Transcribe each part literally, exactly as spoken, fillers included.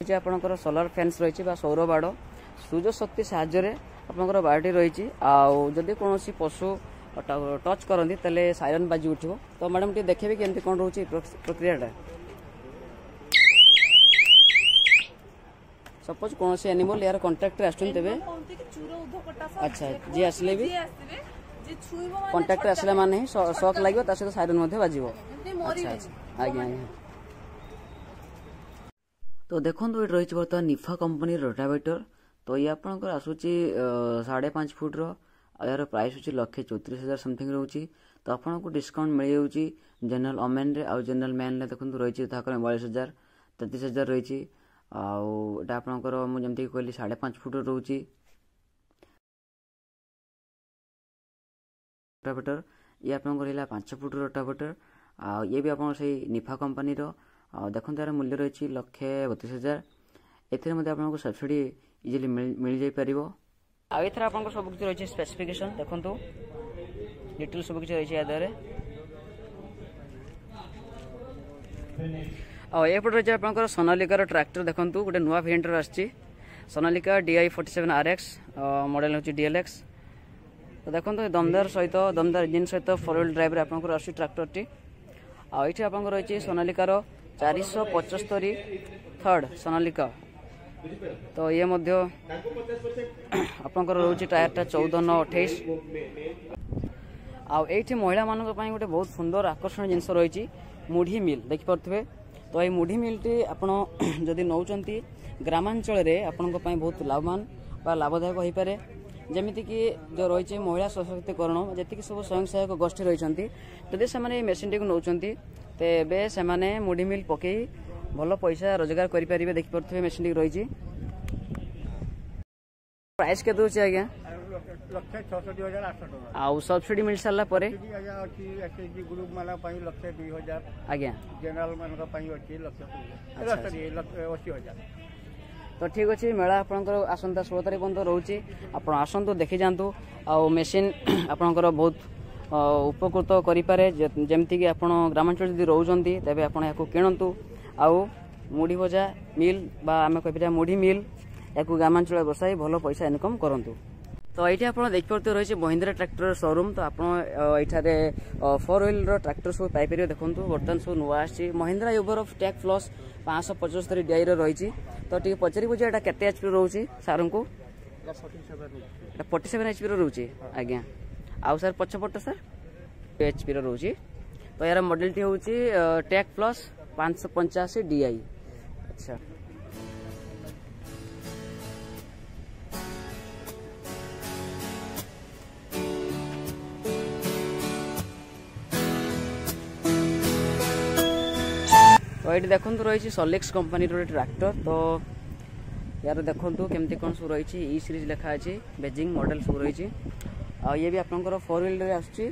आपणकर solar fans रही सौर बाड़ सूर्य शक्ति साहाय्य आपणकर बाड़टी रही आदि कौन पशु टच करती तेल साइरन बाजी उठो। तो मैडम टी देखिए केमती कौन रोचे प्रक्रिया सपोज कौन सी एनिमल यार कंटाक्ट आसबे अच्छा जी आसले भी कंटाक्ट आसला माने ही शॉक लगे सहित साइरन बाजी अच्छा अच्छा आज्ञा आज्ञा। तो देखो ये रही बर्तमान निफा कंपनी रोटावेटर। तो ये आपंकर आसूची साढ़े पाँच फुट यार प्राइस हूँ लक्षे चौतीस हजार समथिंग रोचे। तो आपको डिस्काउंट मिल जाऊँगी जनरल ओमेन रे आउ जनरल मैन रे देखो रही बयालीस हजार तैतीस हजार रही आउटा आपंकर मुझे कहली साढ़े पाँच फुट रोचे रोटावेटर। ये आपंकर पांच फुट रोटावेटर आ ये भी आप निफा कंपनी देखो यार मूल्य रही लक्षे बतीस हजार। एपको सब्सिडी इजिली मिल जापर आर आप सब किसी रही स्पेसिफिकेशन देखो डिटेल सब किसी रही यादे आएपटे रही आप सोनालिकार ट्रैक्टर देखो गोटे नुआ भेरिएंटर आसी Sonalika DI forty seven R X model हूँ डीएलएक्स। तो देखो दमदार सहित दमदार इंजिन सहित फोर व्हील ड्राइव आपंकर आस ट्रैक्टर टी आईटी आप रही सोनालिकार चार सौ पचस्तरी थर्ड सोनालिका। तो ये आपंकर रोचे टायर चौदह नौ अठाईस आईटी महिला मान गोटे बहुत सुंदर आकर्षण जिनस रही मुढ़ी मिल देखिपे। तो ये मुढ़ी मिल टी आपड़ी नौकरी ग्रामांचल आपण बहुत लाभवान बा लाभदायक हो पारे जमीती कि जो रही महिला सशक्तिकरण जी सब स्वयं सहायक गोष्ठी रही जदि से मेसीन टी नौ तेबे से मुढ़ी मिल पकई भल पैसा रोजगार करें देखिपे मेसीन टी रही प्राइस के दूसरे आज्ञा आउ सब्सिडी मिल सारा आज्ञा तो ठीक अच्छे मेला आपंकर आसंता षोल तारीख पर्यटन रोचे आप आसतु देखी जातु आ मेसीन आपंकर बहुत उपकृत करें जमती कि आप ग्रामांचल जब रोचे तेज आप किणतु आउ मुढ़ी भजा मिल बा आम कह मुढ़ी मिल या ग्रामांचल बसाई भल पैसा इनकम करूँ। तो ये आप देखिए रही है महिंद्रा ट्रैक्टर शोरूम। तो आप फोर व्हीलर ट्रैक्टर सब पाइपर देखो बर्तमान सब नुआ आसी महिंद्रा यूबर ऑफ टैक प्लस पाँच सौ पचस्तरी डीआई रही। तो टी पचारि बुझे यहाँ के एचपी रोचे सार को फोर्टी सेवेन एचपी रोचे आज्ञा आउ सर पछपट सर एचपी रोचे। तो यार मॉडल टी हूँ टैक प्लस पाँच सौ पंचाशी डीआई अच्छा। तो ये देखो रही सोलेक्स कंपनी ट्रैक्टर। तो यार देखो केमती कौन सब रही ई सीरीज लिखा है बेजिंग मॉडल सब रही आ ये भी आपंकर फोर व्हीलर आसुच्ची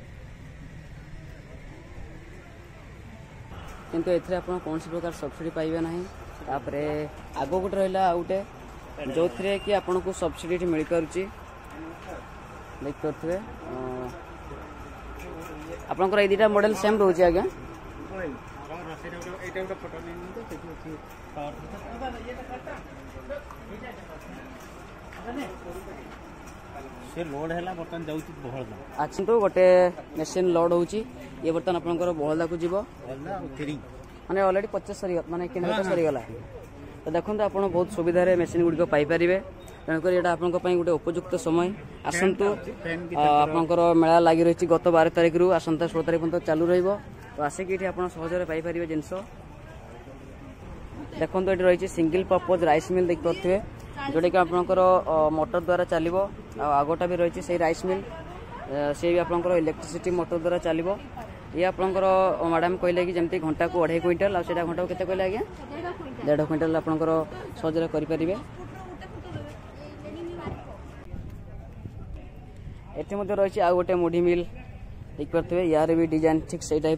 किंतु एथरे आप कौन प्रकार सब्सिडी पाइबे ना। तापर आग गोटे रहा गोटे जो थे कि आपन को सब्सिडी मिल पारुची देखिए आपंकर ये दुटा मॉडल सेम रोचे आज्ञा से लोड है बर्तमान जाऊँ बहल अच्छा। तो गोटे मेसीन लोड होची ये बर्तमान आपंकर बहलदा को जीव माने ऑलरेडी पचास सरी माने किणा सरी गला। तो देखो आप बहुत सुविधा मेसीन गुड़िक पाइपर तेणुक ये गोटे उपयुक्त समय आसतु आपंकर मेला लगी रही गत बार तारिख रु आसंता षोल तारिख पर्यटन चालू रही। तो आसिक ये आप सहजरे पाइपर जिनस देखो ये रही सिंगल पर्पज राइस मिल देखिपे जोटा कि आपंकर मोटर द्वारा चलो आगटा भी रही से राइस मिल सी भी आपंकर इलेक्ट्रिसिटी मोटर द्वारा चलो। ये आपंकर मैडम कहले कि जमी घंटा को अढ़ाई क्विंटाल आटा घंटा को कहले आज्ञा डेढ़ क्विंटाल आपंकर सहजरे करें। एटी रही आउ गोटे मुढ़ी मिल देखिपे यार भी डिजाइन ठीक से टाइप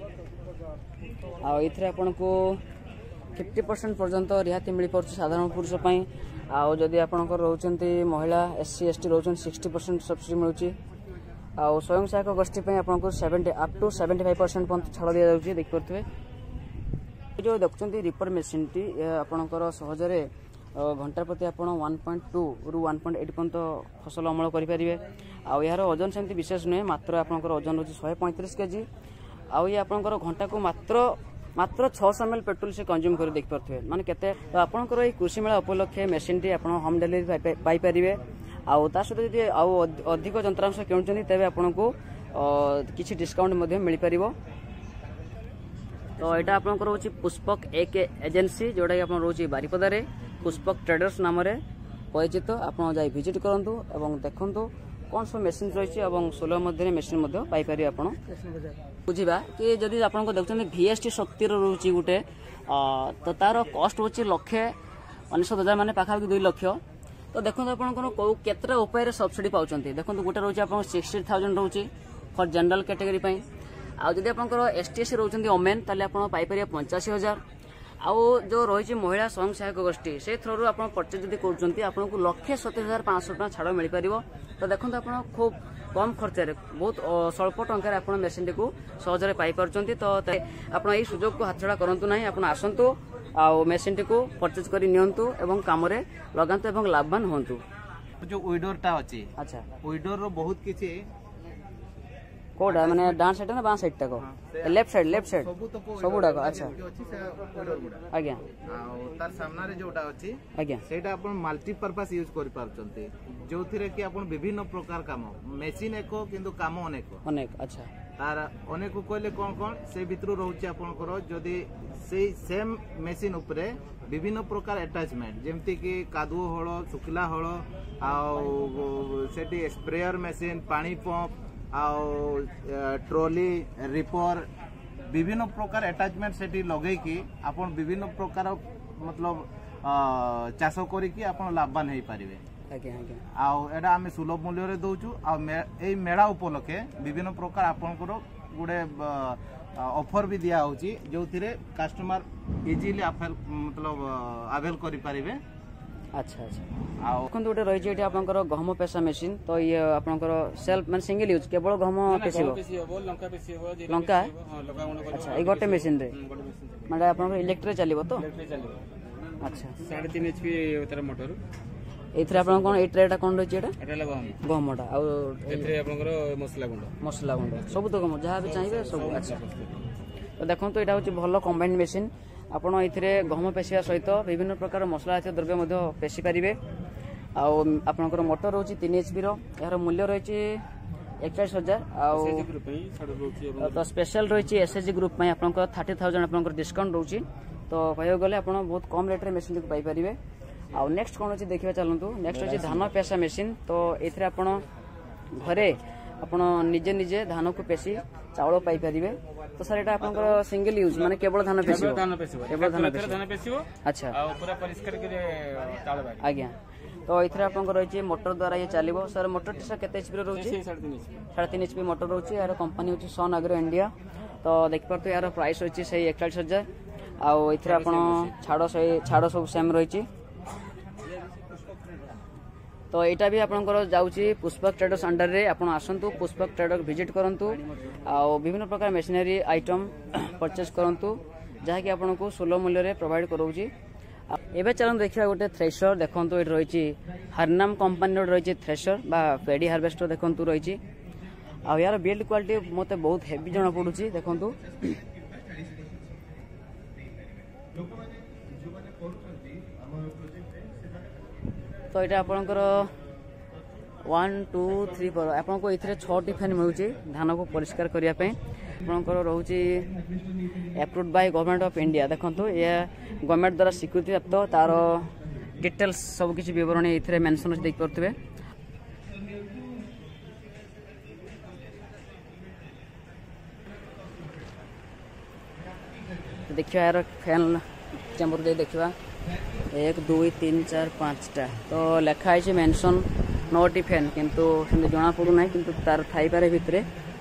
आउ आपन को फिफ्टी परसेंट पर्यंत रिहाती मिल पार साधारण पुरुष आउ जदि आपंकर रोचंती महिला एससी एसटी रोचन सिक्सटी परसेंट सब्सिडी मिलूँ आउ स्वयं सहायक गोष्ठी आपको seventy up to seventy five percent पर्यंत छाड़ दि जाऊँगी देखिपे। जो देखुं रिपर मेसीन टी आपणकर सहजरे घंटा प्रति आप वन पॉइंट टू रु वन पॉइंट एट पर्यंत फसल अमल करेंगे। आउ यार ओजन सेमती विशेष नुहे मात्र आपंकर ओजन रोचे शहे पैंतीस केजी। आउ ये आपंकर घंटा को मात्र मात्र छःश एम एल पेट्रोल से कंज्यूम कर देख पारे माने केते। तो आपंकर ये कृषि मेला उपलक्षे मेसीन टी आप होम डिलीवरी पाइपर। आउ ता सहित जदि आउ अधिक जंत्रांश किणुचंती तेबे आपनको किछि डिस्काउंट मध्ये मिल पारिबो। तो यहाँ आपंकर रोचे पुष्पक एक एजेंसी जोटा कि आप रोचे बारिपदारे पुष्पक ट्रेडर्स नाम परिचित। आप जाई विजिट करंतु एवं देखंतु कौन सब मेसीन रही और सुलभ मध्य मेसीन पाइपर। आप बुझा कि जदि आप देखते वीएसटी शक्ति रोचे गोटे तो तार कस्ट रोचे लक्षे अनेशत हजार माने पाखापाखि दुई लक्ष। तो देखो आपंकर कौ केतटा उपाय सब्सिडी पाँच देखो गोटे रोचे आप सिक्सटी थाउजेंड रोचे फॉर जनरल कैटेगरी आउ जदि आपंकर एसटी एस रोचंती ओमेन ताले आपण पाइपर पंचाशी हजार। आउ जो रही महिला स्वयं सहायक गोष्ठी से थ्रू आप परचेज जदि करुँच आपको लक्षे सतैश हजार पाँच सौ टाँग छाड़ मिल पार। तो देखो आप खूब कम खर्च बहुत स्वल्प टंकार आप मेसीन टी सहजरे पाइपर। तो आप सुजोग को हाथछड़ा करूँ ना आप आसतु आउ मेसीन टी परचेज कर नियंतु एवं काम लगातु एवं लाभवान हूँ। जो उइडोर टा अछि अच्छा उइडोर रो बहुत किछि कोडा माने डान साइड ना बां साइड तक लेफ्ट साइड लेफ्ट साइड सब डाक। अच्छा आज्ञा तार सामना रे जोटा अछि आज्ञा सेटा अपन मल्टी पर्पस यूज करि पारचंते जोथिरे कि अपन विभिन्न प्रकार काम मेसिन एको किंतु काम अनेक अनेक। अच्छा तार अनेक कहले कोन कोन से भितरु रहउछि आपनकर जदी से सेम मेसिन उपरे विभिन्न प्रकार अटैचमेंट जेमति कि कादुओ हळ सुखला हळ आ सेटी स्प्रेयर मेसिन पानी पंप आउ ट्रॉली रिपर विभिन्न प्रकार अटैचमेंट सेठी लगे कि आपण विभिन्न प्रकार मतलब चाष करिकि आपण लाभवान हेई पारिबे। आज्ञा आज्ञा आउ एडा आमे सुलभ मूल्य रे दउछु आ एई मेळा उपलक्षे विभिन्न प्रकार आपनकर गुडे ऑफर भी दिया होची जोथिरे कस्टमर इजीली अफेल मतलब अवेल करि पारिबे। अच्छा अच्छा देखो गोटे रही है आपंकर गहम पेशा मेसीन। तो ये आपंकर सेल्फ मान सिंगल यूज केवल गहम पेसिबो लंका। अच्छा ये गोटे मेसीन रे माने आपंकर इलेक्ट्रिक चलिबो तो। अच्छा साढ़े तीन एचपी तार मोटर एथरे आपन कोन ए ट्रेटा कोन रही एटा एटा गहम गहमटा आ एथरे आपनकर मसला गुंड मसला गुंड सब तो गहम जहाँ भी चाहिए सब। अच्छा तो देखो तो यहाँ हूँ भल कंबाइंड मेसीन आपण ये गहम पेशिया सहित विभिन्न प्रकार मसला जातीय द्रव्य पेशि पारे। आपंकर मोटर रोचे तीन एचपी यार मूल्य रही एकचाश हजार। तो स्पेशल रही एसएचजी ग्रुप में आपंकर थर्टी थाउजेंड आपंकर डिस्काउंट रोचे। तो कह गले आप बहुत कम रेट मेसीन को पाइपर। आउ नेक्स्ट कौन अच्छी देखा चलतु नेक्स्ट अच्छी धान पेशा मेसीन। तो ये आप घरे आपण निजे निजे धान को पेशी चाउल पाइपर। तो सर एटा आपनकर सिंगल यूज माने केवल धान पेसिबो धान पेसिबो केवल धान धान पेसिबो। अच्छा आ पूरा परिष्कार करे चाउल बाकी आज्ञा। तो इथरे आपनकर रही मोटर द्वारा ये चलिबो। सर मोटर टी केते एचपी रहउची साढ़े तीन एचपी मोटर रहउची। यार कंपनी होची सन एग्रो इंडिया। तो देख पारतो यार प्राइस होची सही एकचालीस हजार। आ इथरे आपण छाड़ सही छाड़ सब सेम रही। तो यहाँ भी आपंकर जाऊँगी पुष्पक ट्रेडर्स अंडर रे आपण आसतु पुष्पक ट्रेडर विजिट करंतु आ विभिन्न प्रकार मेसिनरी आइटम परचेज करंतु जहाँकि आपन को सुलभ मूल्य रे प्रोवाइड करोची। एबे चलन देखिया गोटे थ्रेशर देखंतु एट रही हरनाम कंपनी रही थ्रेशर बा पेडी हार्वेस्टर देखंतु रही। आ यार बिल्ड क्वालिटी मते बहुत हेवी जना पडुची देखंतु। तो यहाँ आपंकर वन टू थ्री फोर आपको ये छटी फैन मिलूँ धान को परिष्कार करने आपंकर रोचे approved by government of India. देखो ये गवर्नमेंट द्वारा स्वीकृति प्राप्त तार डिटेल्स सब किसी विवरण ये मेंशन अच्छे देख पारे। देखिए यार फैन चैम्बर दे देखा एक दुई तीन चार पाँचटा तो लिखाई मेंशन नौटी फैन किंतु जना पड़ूना किंतु तार थाई पारे भितरे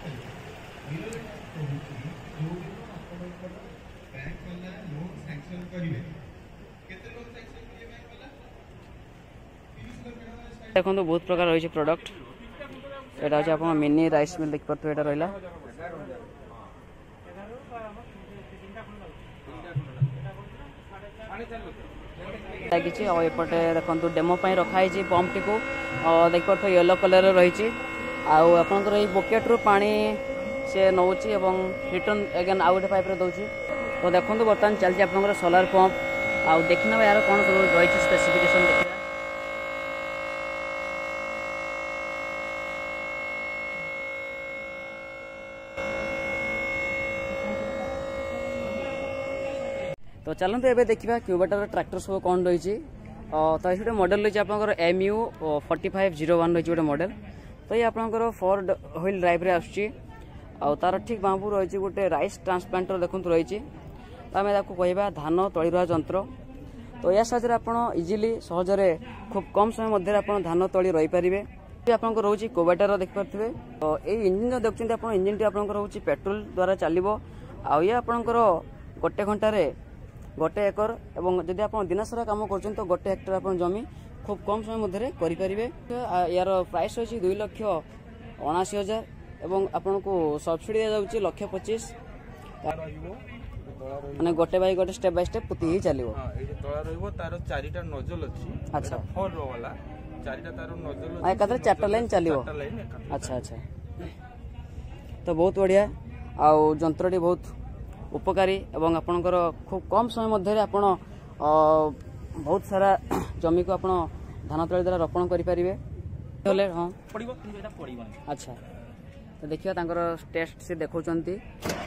देखो बहुत प्रकार रही प्रोडक्ट। यहाँ हूँ आप मिनी राइस मिल देख पारे रहा लगी और एपटे देखो डेमो रखाई पंप टी को देख पार येलो कलर रही आपंकर ये बकेट रू पानी से नौ रिटर्न एगेन आउ गोटे पाइप दौर तो देखो बर्तमान चलती आप सोलार पंप आउ देखना यार कौन सब रही स्पेसिफिकेशन देखा तो चलते एवं देखा क्यूबेटर ट्रैक्टर सब कौन रही तो ये मॉडल रही आप M U forty five zero one रही गोटे मॉडल तो ये आपंकर फोर व्हील ड्राइव आसूँ तार ठीक बामू रही गोटे राइस ट्रांसप्लांटर देखो रही तो आम कहवा धान तलिवा जंत्र तो या साथ आप इजिली सहजरे खूब कम समय मध्य आप धान तली रही पारे आप रोचे कोबाटार देखिपे तो ये इंजिन जो देखते आप इंजिन टी आप रोचे पेट्रोल द्वारा चलो आ ये आपंकर गोटे घंटे गोटे एकर एवं जदि आप दिन सारा कम कर तो गोटे हेक्टर आप जमी खूब कम समय मध्य करेंगे यार प्राइस रही दुई लक्ष अणाशी हजार एवं आपन को सब्सिडी दिया जाउची लक्ष पच्चीस माने गोटे बाई गोटे स्टेप बाय स्टेप पुती ही चलिवो हां ए जे तळा रहइबो तारो चारिटा नोजल अछि अच्छा फोर रो वाला चारिटा तारो नोजल आ एकातर चारटा लाइन चलिवो अच्छा अच्छा तो बहुत बढ़िया आ जंत्रटी बहुत उपकारी एवं आपनकर खूब कम समय मध्य आपण बहुत सारा जमी को आपण धान तळे द्वारा रोपण करि परिबे होले हां पडिबो किंतु एटा पडिबो अच्छा तो देखिए तांकर टेस्ट से देखौचंती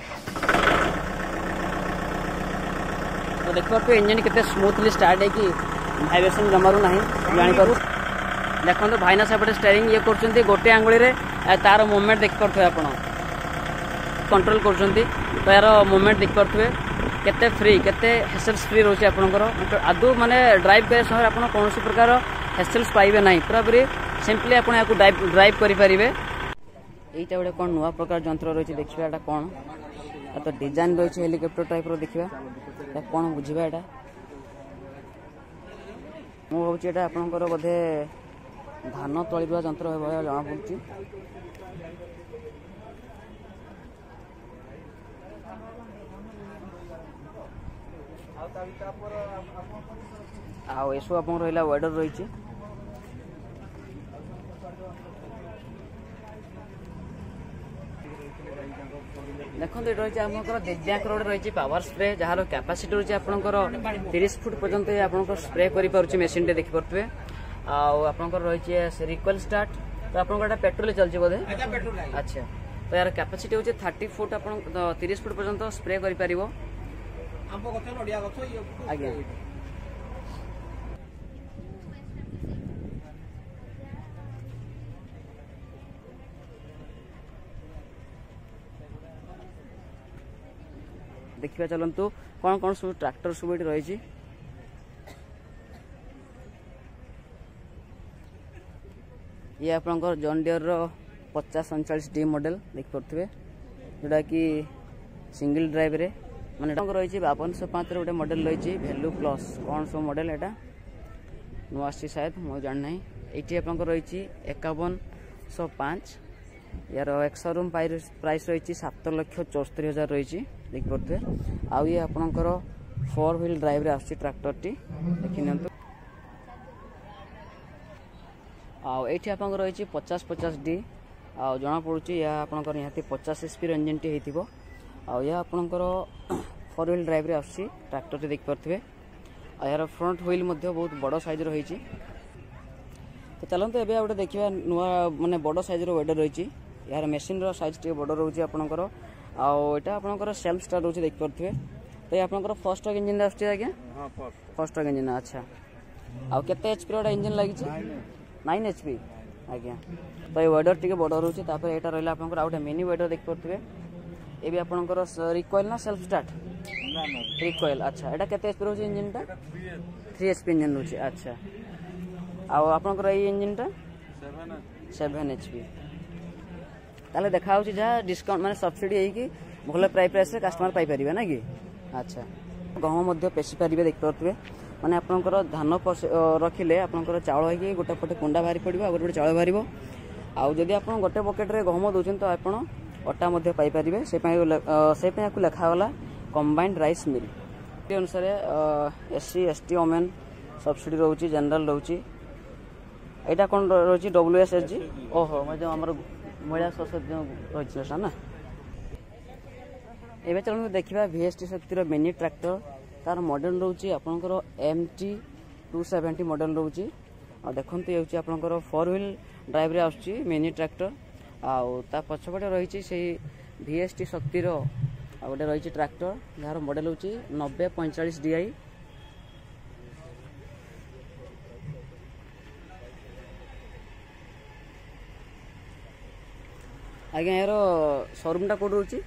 तो देखो तो इंजन केते स्मूथली स्टार्ट है कि वाइब्रेशन जमारू नाही जानि करू देखो तो भाईना सेपटे स्टीयरिंग ये करचंती गोटे आंगुली रे तार मूवमेंट देख परथो आपण कंट्रोल करचंती तो यार मूवमेंट देख परथो केते फ्री केते हेसल्स फ्री रोचे आपनकर आदु माने ड्राइव करे समय आपण कोनोसी प्रकार हेसल्स पाइबे नाही पूरा पूरी सिंपली आपण याकू ड्राइव ड्राइव करि परिबे एटा गोटे कौन नुआ प्रकार जंत्र रही देखा एटा कौन तो डिजाइन रही हेलिकॉप्टर टाइप देखा कौन बुझा एटा मुझे एटा आपनकर बोधे धान तलिबा जंत्र है जना पड़ी आउ एसो आप रहा वेडर रही देखो ये रही है दिव्यांग रोड रही पावर स्प्रे जार कैपेसिटी रही है तीस फुट पर्यंत आप स्प्रे कर मेसीन टे देखिपे आपर रही है रिकॉइल स्टार्ट तो आप पेट्रोल चलती बोधे अच्छा तो यार कैपेसिटी हूँ थर्टी फुट आप तीस फुट पर्यंत स्प्रे कर आज्ञा देखिए चलतु कौन कौन सब ट्रैक्टर सब ये रही ये आप जॉन डियर पचास अड़चाश डी मॉडल देखिपे जोटा कि सिंगल ड्राइव रे माने रही बावन सौ पाँच गोटे मॉडल रही वैल्यू प्लस कौन सब मॉडल एटा नुआ शायद मुझे जानना ये आप रही एकावन सौ पाँच यार एक्सोरूम प्राइस रही सात लक्ष चौस्तरी हजार रही देखिपे आउ ये आपणकर फोर व्हील ड्राइव रे आसुची ट्रैक्टर टी देखि नंतु आउ एठी आपन रही पचास पचास डी आउ जना पड़ुची या आपणकर यहाती पचास एचपी इंजन टी हेतिबो आउ या आपणकर फोर व्हील ड्राइव रे आसुची ट्रैक्टर टी देखि परथिबे आ यार फ्रंट व्हील मध्ये बहुत बड़ साइज रही तो चलते एबे आउटे देखिबा नुआ माने बड़ साइज रो वेडर रही यार मेसीन रो साइज टी बड़ रहउची आपणकर आटा आपंकर सेल्फ स्टार्ट रोचे देखिपे तो ये आपंकर फर्स्ट ट्रक इंजन आस फर्स्ट ट्रक इंजन अच्छा आउ केते एचपी रो इंजन लगी नाइन एचपी आज्ञा तो ये वेडर टी बड़ रोचे तापर एटा रहला आपंकर आउटे मिनी वेडर देखिपे ये भी आपंकर रिकॉइल ना सेल्फ स्टार्ट रिकॉइल अच्छा एटा केते एचपी रोचे इंजन टा थ्री एचपी इंजन रोचे अच्छा आउ आपंकर ये इंजन टा सेवन एचपी ताले देखा होची जहाँ डिस्काउंट माने सब्सिडी है भल प्राइस प्राइस कस्टमर पाई परिबे ना कि अच्छा गहम मध्य पेशी पारिबे देख पारथबे माने आपनकर धान रखिले आपनकर चाउल है गोटे पटे कुंडा बाहरी पड़ो आ गोटे चाउल बाहर आउ जदि आप गोटे पकेट रे गहम दौरान तो आप अटा मध्य पाई परिबे से पई से पई आपको लिखा वाला कंबाइंड राइस मिल ये अनुसार एससी एसटी ओमेन सब्सिडी रोचे जनरल रोचे यहाँ कौन रोचे डब्ल्यू एस एस जी ओहो मैं जो आम महिला सशक्त रही ना एवं चलो देखा वीएसटी शक्तिर मिनी ट्रैक्टर तार मॉडल रोचे आपंकर M T two seventy model रोचे आ देखते ये आपंकर फोर व्हील ड्राइव रे आसुची मिनी ट्रैक्टर आउ ता पछपटे रही से वीएसटी शक्तिर गोटे रही ट्रैक्टर जार मॉडल होची नब्बे पैंतालीस डी आई आज्ञा यार शोरूम टा कोड रोची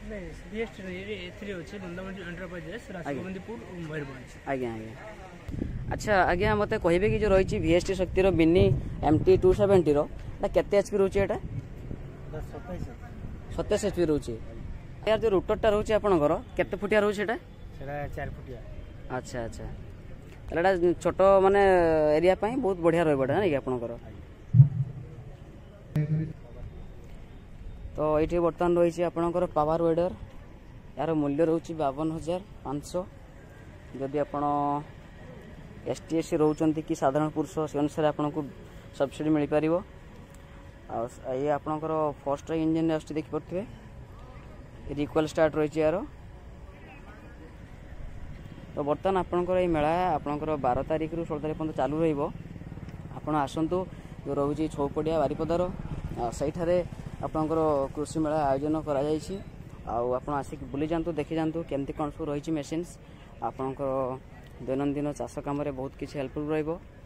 आज्ञा आज्ञा अच्छा आज्ञा मत कहे कि जो रही वीएसटी शक्तिर mini M T two seventy केते एचपी रोचे एटा सत्ताईस एचपी रोचे यार जो रोटरटा रोचे आपनकर केते फुटिया रोचे एटा सेटा चार फुटिया अच्छा अच्छा एटा छोट माने एरिया पई बहुत बढ़िया रहबडा नै कि आपनकर तो ये बर्तमान रही आपंकर पावर वेडर यार मूल्य रोचे बावन हजार पाँच सौ जदि आप एस टी एस रोचंती कि साधारण पुरुष से अनुसार आपको सब्सिडी मिल पार ये आपंकर फर्स्ट इंजन आस देखिपे रिक्वेल स्टार्ट रही यार तो बर्तमान आपंकर ये मेला आपंकर बारह तारिख रु षोल तारिख पर्यटन चालू रहा आसतु जो रोचे छौपड़िया बारिपदार से आपंकर कृषि मेला आयोजन करा आप आसिक बुली जातु देखी जातु केमती कौन सब रही मेसीन्स आपंकर दैनंदिन चाष कम बहुत किसी हेल्पफुल रहिबो।